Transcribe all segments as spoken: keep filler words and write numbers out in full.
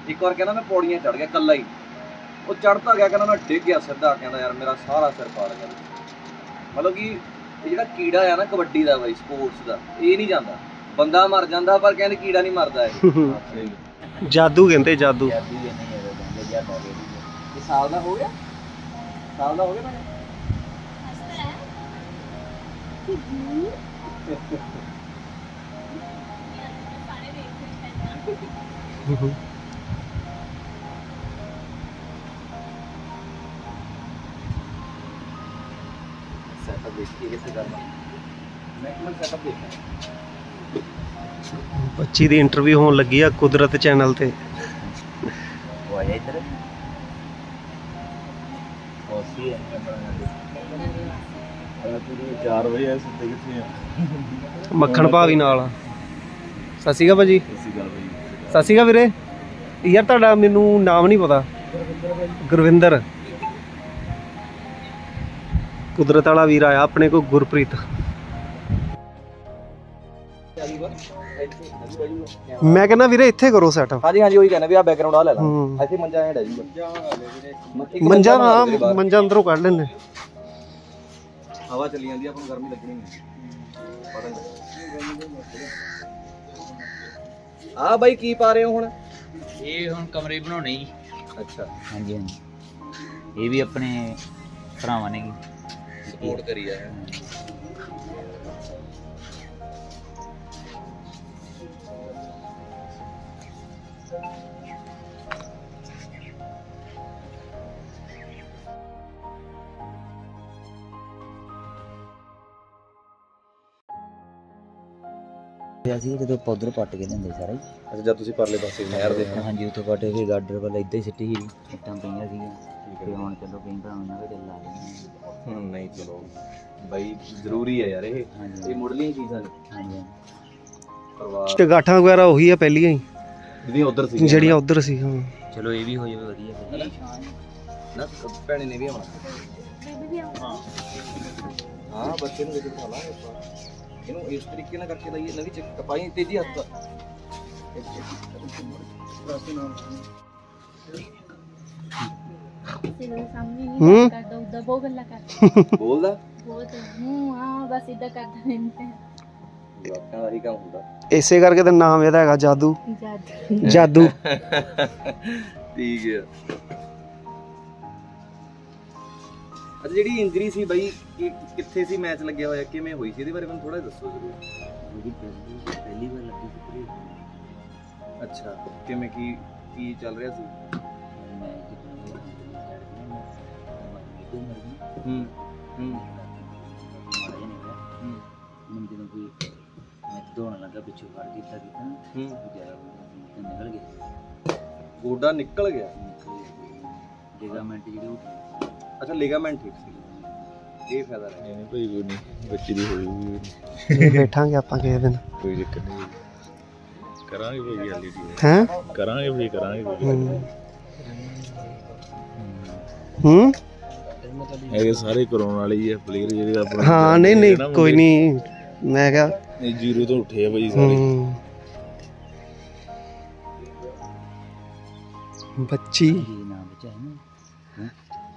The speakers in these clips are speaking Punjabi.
एक बार कहना मैं पौड़ियां चढ़ गया कल्ला ही, वो चढ़ता गया कहना मैं डिग गया सीधा, कहना यार मेरा सारा सिर पाड़ गया। मतलब कि ਜਿਹੜਾ ਕੀੜਾ ਆ ਨਾ ਕਬੱਡੀ ਦਾ ਬਾਈ ਸਪੋਰਟਸ ਦਾ, ਇਹ ਨਹੀਂ ਜਾਂਦਾ, ਬੰਦਾ ਮਰ ਜਾਂਦਾ ਪਰ ਕਹਿੰਦੇ ਕੀੜਾ ਨਹੀਂ ਮਰਦਾ ਇਹ। ਜਾਦੂ ਕਹਿੰਦੇ ਜਾਦੂ। ਇਹ ਸਾਲ ਦਾ ਹੋ ਗਿਆ, ਸਾਲ ਦਾ ਹੋ ਗਿਆ ਨਾ। बच्ची दी इंटरव्यू होने लगी है कुदरत चैनल ते। मक्खन भावी नाल सत श्री अकाल भाजी। सत श्री अकाल वीरे। यार तुहाडा मैनू नाम नहीं पता। गुरविंदर। कुदरत वाला वीर आया अपने को गुरप्रीत। मैं कहना वीरे इत्थे करो सेट। हाँ जी हाँ जी वही कहना भी आ बैकग्राउंड आ ले ला। ऐसे मंजा है जी। मंजा हां मंजा अंदरों काट लेने। हवा चली जांदी अपन गर्मी लगनी है पता नहीं। हां भाई की पा रहे हो हुण? ये हुण कमरे बनाने जी। अच्छा हाँ जी हाँ जी। ये भी अपने भरावां ने सपोर्ट करी है। जो पौधर पट के लेंदे सारा ही। अच्छा जब तुसीं परले पासे नहर दे। हाँ जी उत्थों पट के गाडर वाला इदां ही सिੱਟੀ ही इट्टां पईयां सीगीਆਂ ते हुण चलो कई भरावां ने ला लेंगे। हुण नहीं चलो भाई जरूरी है यार ये। हाँ जी ये मुढ़लियां चीज़ां ने। हाँ जी परवाह ते गाठां वगैरह वही है पहलियां ही ਜਿਹੜੀਆਂ ਉਧਰ ਸੀ ਜਿਹੜੀਆਂ ਉਧਰ ਸੀ। ਹਾਂ चलो ये भी हो जावे वधिया ना भैणे ने भी आउणा। बेबी भी आउणा। हां बच्चे ਨੂੰ ਵਿੱਚ ਬਿਠਾ ਲਾਂਗੇ ਆਪਾਂ ਇਹਨੂੰ ਇਸ ਤਰੀਕੇ ਨਾਲ ਕਰਕੇ ਲਾਈਏ ਨਵੀਂ ਕਪਾਈ ਤੇਜ਼ੀ ਹੱਥ ਰਾਸਤੇ ਨਾਲ तेरे सामने नहीं कर दो उधर वो गल्ला कर बोलदा वो तो हूं हां बस इधर कर देते हैं ਲੋਕਾਂ ਦਾ ਹੀ ਕੰਮ ਹੁੰਦਾ। ਇਸੇ ਕਰਕੇ ਤਾਂ ਨਾਮ ਇਹਦਾ ਹੈਗਾ ਜਾਦੂ। जादू ਜਾਦੂ। ਠੀਕ ਹੈ। ਅੱਛਾ ਜਿਹੜੀ ਇੰਜਰੀ ਸੀ ਬਾਈ ਕਿੱਥੇ ਸੀ ਮੈਚ ਲੱਗਿਆ ਹੋਇਆ ਕਿਵੇਂ ਹੋਈ ਸੀ ਇਹਦੇ ਬਾਰੇ ਮੈਨੂੰ ਥੋੜਾ ਦੱਸੋ ਜ਼ਰੂਰ। पहली बार लगी थी। ਅੱਛਾ ਕਿਵੇਂ ਕੀ ਕੀ ਚੱਲ ਰਿਹਾ ਸੀ? ਹੂੰ ਹੂੰ दौड़न लगा पिछू फड़ के निकल गया गोडा निकल गया। लिगामेंट जी। अच्छा लिगामेंट ठीक सी ये फायदा है नहीं भाई कोई नहीं बच्ची दी होई बैठांगे ਆਪਾਂ ਕਿਸੇ ਦਿਨ कोई दिक्कत नहीं करांगे भाई एलईडी हैं करांगे भाई करांगे हम्म ਇਹ ਸਾਰੇ ਕਰਾਉਣ ਵਾਲੇ ਹੀ ਆ ਪਲੇਅਰ ਜਿਹੜੇ ਆਪਣੇ। ਹਾਂ ਨਹੀਂ ਨਹੀਂ ਕੋਈ ਨਹੀਂ ਮੈਂ ਕਿਹਾ ਇਹ ਜ਼ੀਰੋ ਤੋਂ ਉੱਠੇ ਆ ਭਾਈ ਸਾਰੇ। ਬੱਚੀ ना बचा है ना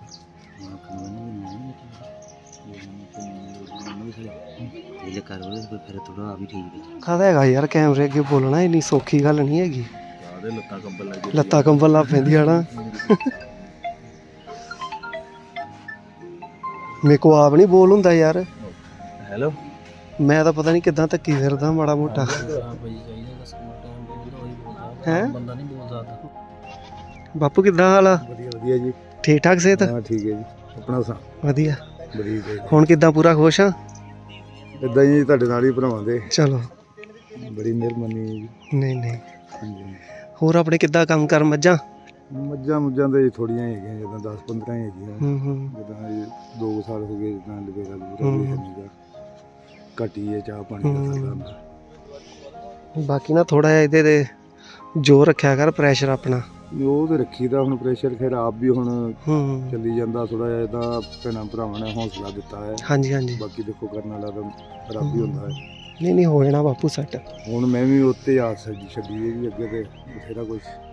ये कर फिर थोड़ा अभी ठीक है। ਕਾਹਦਾ ਹੈਗਾ ਯਾਰ ਕੈਮਰੇ ਅੱਗੇ ਬੋਲਣਾ ਇੰਨੀ ਸੌਖੀ ਗੱਲ ਨਹੀਂ ਹੈਗੀ। ਆਦੇ ਲੱਤਾਂ ਕੰਬਲ ਲੱਗ ਲੱਤਾਂ ਕੰਬਲ ਲੱਗ ਪੈਂਦੀਆਂ ਨਾ। ਮੇਰੇ ਕੋ ਆਪ ਨਹੀਂ ਬੋਲ ਹੁੰਦਾ ਯਾਰ। ਹੈਲੋ ਮੈਂ ਤਾਂ ਪਤਾ ਨਹੀਂ ਕਿੱਦਾਂ ਧੱਕੀ ਫਿਰਦਾ ਮਾੜਾ ਮੋਟਾ ਹੈ। ਬਾਪੂ ਕਿੱਦਾਂ ਹਾਲ ਆ? ਵਧੀਆ ਵਧੀਆ ਜੀ ਠੀਕ ਠਾਕ ਸਿਹਤ? ਹਾਂ ਠੀਕ ਹੈ ਜੀ ਆਪਣਾ ਸਾ ਵਧੀਆ ਵਧੀਆ। ਹੁਣ ਕਿੱਦਾਂ ਪੂਰਾ ਖੁਸ਼ ਆ? ਇਦਾਂ ਹੀ ਤੁਹਾਡੇ ਨਾਲ ਹੀ ਭਰਾਵਾਂਦੇ। ਚਲੋ ਬੜੀ ਮਿਹਰਬਾਨੀ ਜੀ। ਨਹੀਂ ਨਹੀਂ ਹੋਰ ਆਪਣੇ ਕਿੱਦਾਂ ਕੰਮ ਕਰ? ਮੱਝਾਂ ਮੱਝਾਂ ਮੁੱਝਾਂ ਦੇ ਥੋੜੀਆਂ ਹੀ ਹੈਗੀਆਂ ਜਿੱਦਾਂ ਦਸ ਪੰਦਰਾਂ ਹੀ ਹੈਗੀਆਂ। ਹੂੰ ਹੂੰ ਜਿੱਦਾਂ ਦੋ ਸਾਲ ਹੋ ਗਏ ਜਿੱਦਾਂ ਲਵੇਰਾ ਲਵੇਰਾ ਘਟੀ ਹੈ ਚਾਹ ਪਾਣੀ ਦਾ ਸਰਦਾ ਹੁੰਦਾ। ਬਾਕੀ ਨਾ ਥੋੜਾ ਜਿਹਾ ਇਹਦੇ ਤੇ ਜ਼ੋਰ ਰੱਖਿਆ ਕਰ ਪ੍ਰੈਸ਼ਰ ਆਪਣਾ। ਉਹ ਤੇ ਰੱਖੀ ਦਾ ਹੁਣ ਪ੍ਰੈਸ਼ਰ ਫਿਰ ਆਪ ਵੀ ਹੁਣ ਹੂੰ ਚੱਲੀ ਜਾਂਦਾ ਥੋੜਾ ਜਿਹਾ ਇਦਾਂ ਭੈਣਾਂ ਭਰਾਵਾਂ ਨੇ ਹੌਸਲਾ ਦਿੱਤਾ ਹੈ। ਹਾਂਜੀ ਹਾਂਜੀ ਬਾਕੀ ਦੇਖੋ ਕਰਨ ਵਾਲਾ ਤਾਂ ਰੱਬ ਹੀ ਹੁੰਦਾ ਹੈ। ਨਹੀਂ ਨਹੀਂ ਹੋ ਜਾਣਾ ਬਾਪੂ ਸੈੱਟ। ਹੁਣ ਮੈਂ ਵੀ ਉੱਤੇ ਆਸ ਛੱਡੀ ਹੈ ਜੀ ਅੱਗੇ ਤੇ ਬਥੇਰਾ ਕੁਛ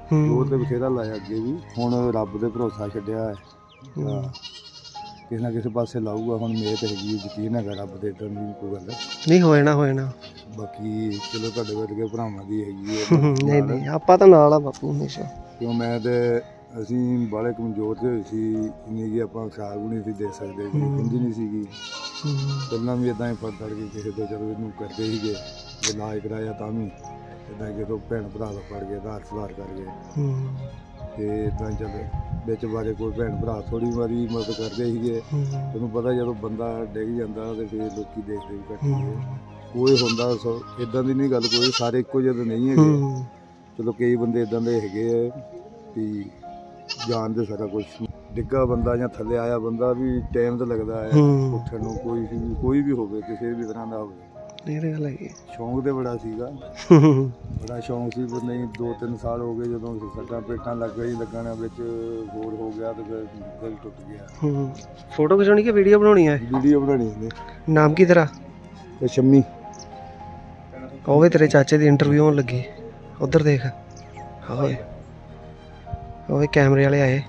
ਜ਼ੋਰ ਤੇ ਬਥੇਰਾ ਲਾਇਆ ਅੱਗੇ ਵੀ, ਹੁਣ ਰੱਬ ਦੇ ਭਰੋਸਾ ਛੱਡਿਆ ਹੈ। ਹਾਂ, ਕਿਸੇ ਨਾ ਕਿਸੇ ਪਾਸੇ ਲਾਊਗਾ, ਹੁਣ ਮਿਹਨਤ ਹੈਗੀ ਹੈ, ਯਕੀਨ ਹੈਗਾ ਰੱਬ ਦੇ, ਇੱਦਾਂ ਦੀ ਕੋਈ ਗੱਲ ਨਹੀਂ ਹੋਏ ਨਾ ਹੋਏ ਨਾ। ਬਾਕੀ ਚਲੋ ਤੁਹਾਡੇ ਵਰਗੇ ਭਰਾਵਾਂ ਦੀ ਹੈਗੀ ਹੈ ਨਹੀਂ ਨਹੀਂ ਆਪਾਂ ਤਾਂ ਨਾਲ ਆ ਬਾਪੂ ਹਮੇਸ਼ਾ। ਕਿਉਂ ਮੈਂ ਤੇ ਅਸੀਂ ਬਾਹਲੇ ਕਮਜ਼ੋਰ ਤੇ ਹੋਏ ਸੀ, ਇੰਨੀ ਕਿ ਆਪਾਂ ਖਰਾਬ ਵੀ ਨਹੀਂ ਸੀ ਦੇ ਸਕਦੇ, ਪੁੰਜੀ ਨਹੀਂ ਸੀਗੀ। ਪਹਿਲਾਂ ਵੀ ਇੱਦਾਂ ਹੀ ਫੜ ਫੜ ਕੇ ਕਿਸੇ ਤੋਂ ਚਲੋ ਇਹਨੂੰ ਕਰਦੇ ਸੀਗੇ, ਜੇ ਇਲਾਜ ਕਰਾਇਆ ਤਾਂ ਵੀ ਇੱਦਾਂ ਕਿਤੋਂ ਭੈਣ ਭਰਾ ਦਾ ਫੜ ਕੇ ਆਧਾਰ ਸੁਧਾਰ ਕਰ ਗਏ ਤੇ ਇੱਦਾਂ ਚੱਲ ਵਿੱਚ ਬਾਰੇ ਕੋਈ ਭੈਣ ਭਰਾ ਥੋੜ੍ਹੀ ਵਾਰੀ ਮਦਦ ਕਰਦੇ ਸੀਗੇ। ਤੁਹਾਨੂੰ ਪਤਾ ਜਦੋਂ ਬੰਦਾ ਡਿੱਗ ਜਾਂਦਾ ਤੇ ਫਿਰ ਲੋਕੀ ਦੇਖਦੇ ਵੀ ਘੱਟ ਸੀਗੇ। ਕੋਈ ਹੁੰਦਾ ਸੋ ਇੱਦਾਂ ਦੀ ਨਹੀਂ ਗੱਲ, ਕੋਈ ਸਾਰੇ ਇੱਕੋ ਜਿਹੇ ਨਹੀਂ ਹੈਗੇ। ਚਲੋ ਕਈ ਬੰਦੇ ਇੱਦਾਂ ਦੇ ਹੈਗੇ ਆ ਵੀ ਜਾਣਦੇ ਸਾਰਾ ਕੁਛ। ਡਿੱਗਾ ਬੰਦਾ ਜਾਂ ਥੱਲੇ ਆਇਆ ਬੰਦਾ ਵੀ ਟਾਈਮ ਤਾਂ ਲੱਗਦਾ ਹੈ ਉੱਠਣ ਨੂੰ, ਕੋਈ ਵੀ ਕੋਈ ਵੀ ਹੋਵੇ, ਕਿਸੇ ਵੀ ਤਰ੍ਹਾਂ ਦਾ ਹੋਵੇ। ਇਹ ਗੱਲ ਹੈਗੀ। ਸ਼ੌਂਕ ਤੇ ਬੜਾ ਸੀਗਾ, ਬੜਾ ਸ਼ੌਂਕ ਸੀ, ਪਰ ਨਹੀਂ ਦੋ ਤਿੰਨ ਸਾਲ ਹੋ ਗਏ ਜਦੋਂ ਸੱਟਾਂ ਪੇਟਾਂ ਲੱਗ ਗਈ ਲੱਗਣ ਵਿੱਚ ਹੋਰ ਹੋ ਗਿਆ ਤੇ ਫਿਰ ਦਿਲ ਟੁੱਟ ਗਿਆ। ਫੋਟੋ ਖਿਚਾਉਣੀ ਕਿ ਵੀਡੀਓ ਬਣਾਉਣੀ ਹੈ? ਵੀਡੀਓ ਬਣਾਉਣੀ ਹੈ। ਨਾਮ ਕੀ ਤੇਰਾ? ਤੇ ਸ਼ੰਮੀ। ਉਹ ਵੀ ਤੇਰੇ ਚਾਚੇ ਦੀ ਇੰਟਰਵਿਊ ਹੋਣ ਲੱਗੀ, ਉਧਰ ਦੇਖ। ਹੋਏ ਉਹ ਕੈਮਰੇ ਵਾਲੇ ਆਏ।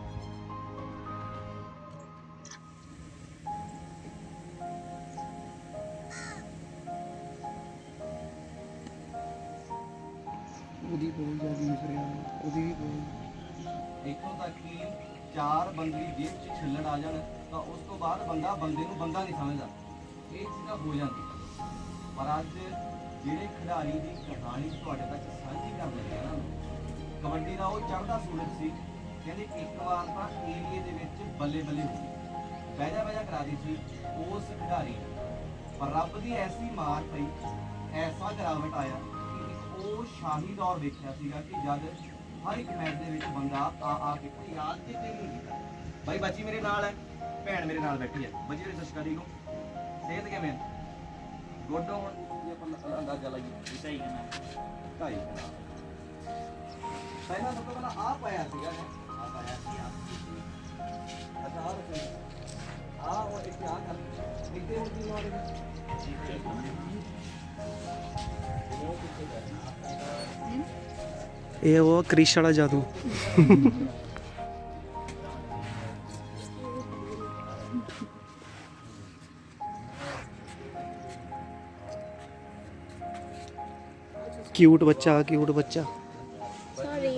ਉਹਦੀ ਬਹੁਤ ਜ਼ਿਆਦਾ ਨਿਕਰਿਆ, ਉਹਦੀ ਵੀ ਬਹੁਤ। ਇੱਥੋਂ ਤੱਕ ਕਿ ਚਾਰ ਬੰਦੇ ਜੇਬ 'ਚ ਛਿੱਲੜ ਆ ਜਾਣ ਤਾਂ ਉਸ ਤੋਂ ਬਾਅਦ ਬੰਦਾ ਬੰਦੇ ਨੂੰ ਬੰਦਾ ਨਹੀਂ ਸਮਝਦਾ। ਇਹ ਚੀਜ਼ਾਂ ਹੋ ਜਾਂਦੀ। ਪਰ ਅੱਜ ਜਿਹੜੇ ਖਿਡਾਰੀ ਦੀ ਕਹਾਣੀ ਤੁਹਾਡੇ ਤੱਕ ਸਾਂਝੀ ਕਰ ਲੱਗੇ ਨਾ, ਕਬੱਡੀ ਦਾ ਉਹ ਚੜ੍ਹਦਾ ਸੂਰਜ ਸੀ। ਕਹਿੰਦੇ ਇੱਕ ਵਾਰ ਤਾਂ ਏਰੀਏ ਦੇ ਵਿੱਚ ਬੱਲੇ ਬੱਲੇ ਹੋ ਗਈ, ਬਹਿਜਾ ਬਹਿਜਾ ਕਰਾ ਦਿੱਤੀ ਸੀ ਉਸ ਖਿਡਾਰੀ ਨੇ। ਪਰ ਰੱਬ ਦੀ ਐਸੀ ਮਾਰ ਪਈ, ਐਸਾ ਗਿਰਾਵਟ ਆਇਆ ਕਿ ਉਹ ਸ਼ਾਹੀ ਦੌਰ ਦੇਖਿਆ ਸੀਗਾ ਕਿ ਜਦ ਹਰ ਇੱਕ ਮੈਚ ਦੇ ਵਿੱਚ ਬੰਦਾ ਆ ਆ ਕੇ ਕੋਈ ਯਾਦ ਤੇ ਨਹੀਂ ਕੀਤਾ। ਬਾਈ ਬੱਚੀ ਮੇਰੇ ਨਾਲ ਹੈ, ਭੈਣ ਮੇਰੇ ਨਾਲ ਬੈਠੀ ਹੈ। ਬੱਚੀ ਦੇ ਸਸਕਾਰੀ ਨੂੰ ਸਿਹਤ ਕਿਵੇਂ ਹੈ? ਗੁੱਡ। ਹੁਣ ਆਪਾਂ ਅੰਦਾਜ਼ਾ ਲਾਈਏ ਢਾਈ ਢਾਈ ਪਹਿਲਾਂ ਸਭ ਤੋਂ ਪਹਿਲਾਂ ਆ ਪਾਇਆ ਸੀਗਾ ਆ ਪਾਇਆ ਸੀ ਆ ਅੱਛਾ ਆ ਰੱਖਿਆ ਆ ਉਹ ਇੱਕ ਆ ਕਰ ਇੱਥੇ ਹੁਣ ਕੀ ਮਾਰੇ ਇਹ ਉਹ ਕ੍ਰਿਸ਼ ਵਾਲਾ ਜਾਦੂ। क्यूट बच्चा क्यूट बच्चा ਸੌਰੀ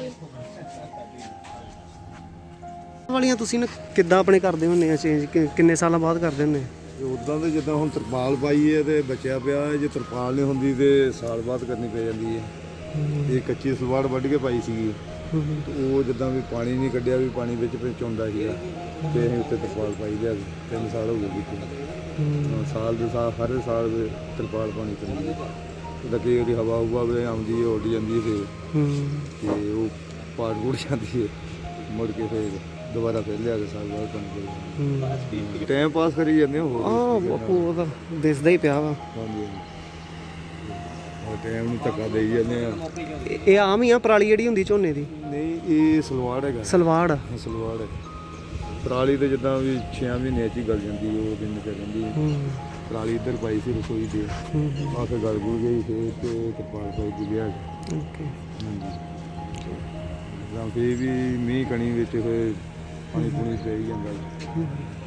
ਵਾਲੀਆਂ ਤੁਸੀਂ ਨਾ ਕਿੱਦਾਂ ਆਪਣੇ ਕਰਦੇ ਹੁੰਦੇ ਆ ਚੇਂਜ, ਕਿੰਨੇ ਸਾਲਾਂ ਬਾਅਦ ਕਰਦੇ ਹੁੰਦੇ? ਉੱਦਾਂ ਤੇ ਜਿੱਦਾਂ ਹੁਣ ਤਰਪਾਲ ਪਾਈ ਹੈ ਤੇ ਬਚਿਆ ਪਿਆ, ਜੇ ਤਰਪਾਲ ਨਹੀਂ ਹੁੰਦੀ ਤੇ ਸਾਲ ਬਾਅਦ ਕਰਨੀ ਪੈ ਜਾਂਦੀ ਹੈ। ਇਹ ਕੱਚੀ ਸਲਵਾੜ ਵੱਢ ਕੇ ਪਾਈ ਸੀਗੀ, ਉਹ ਜਿੱਦਾਂ ਵੀ ਪਾਣੀ ਨਹੀਂ ਕੱਢਿਆ ਵੀ ਪਾਣੀ ਵਿੱਚ ਵਿੱਚ ਆਉਂਦਾ ਸੀਗਾ ਤੇ ਅਸੀਂ ਉੱਤੇ ਤਰਪਾਲ ਪਾਈ ਲਿਆ। ਤਿੰਨ ਸਾਲ ਹੋ ਗਏ ਵਿੱਚ, ਸਾਲ ਦੇ ਸਾਲ ਹਰ ਸਾਲ ਤਰਪਾਲ ਪਾਣੀ ਪੈਂਦੀ ਹੈ। ਉਹਦਾ ਕਈ ਵਾਰੀ ਹਵਾ ਹੁਵਾ ਵੀ ਆਉਂਦੀ ਹੈ, ਉੱਡ ਜਾਂਦੀ ਹੈ ਤੇ ਉਹ ਪਾੜ ਪੁੜ ਜਾਂਦੀ ਹੈ, ਮੁੜ ਕੇ ਫਿਰ ਦੁਬਾਰਾ ਫਿਰ ਲਿਆ ਕੇ ਸਾਲ ਬਾਅਦ ਪਾਣੀ ਟਾਈਮ ਪਾਸ ਕਰੀ ਜਾਂਦੇ ਹੋ। ਆਹ ਬਾਪੂ ਉਹ ਤਾਂ ਦਿਸਦਾ ਹੀ ਪਿਆ ਵਾ। ਹਾਂਜੀ ਉਹ ਟਾਈਮ ਨੂੰ ਧੱਕਾ ਦੇਈ ਜਾਂਦੇ ਆ। ਇਹ ਇਹ ਆਮ ਹੀ ਆ ਪਰਾਲੀ ਜਿਹੜੀ ਹੁੰਦੀ ਝੋਨੇ ਦੀ? ਨਹੀਂ ਇਹ ਸਲਵਾੜ ਹੈਗਾ। ਸਲਵਾੜ ਆ? ਸਲਵਾੜ ਹੈ। ਪਰਾਲੀ ਤੇ ਜਿੱਦਾਂ ਵੀ ਛੇ ਮਹੀਨੇ 'ਚ ਹੀ ਗਲ ਜਾਂਦੀ, ਉਹ ਦਿਨ ਚ ਜਾਂਦੀ। ਪਰਾਲੀ ਇੱਧਰ ਪਾਈ ਸੀ ਰਸੋਈ ਦੇ, ਆ ਕੇ ਗਲ ਗੁਲ ਗਈ ਫਿਰ ਤੇ ਤਰਪਾਲ ਪਾਈ ਦੀ ਗਿਆ। ਓਕੇ ਹਾਂਜੀ ਜਾਂ ਫਿਰ ਵੀ ਮੀਂਹ ਕਣੀ ਵਿੱਚ ਫਿਰ ਪਾਣੀ ਪੂਣੀ ਪੈ ਹੀ ਜਾਂਦਾ।